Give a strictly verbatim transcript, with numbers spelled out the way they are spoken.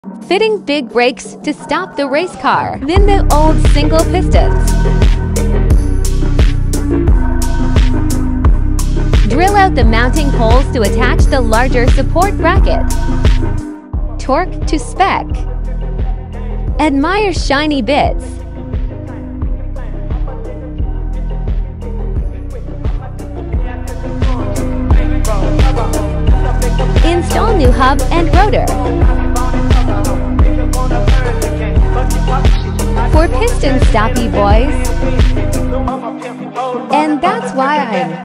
Fitting big brakes to stop the race car. Then the old single pistons. Drill out the mounting holes to attach the larger support bracket. Torque to spec. Admire shiny bits. Install new hub and rotor. For piston stoppy boys. And that's why I'm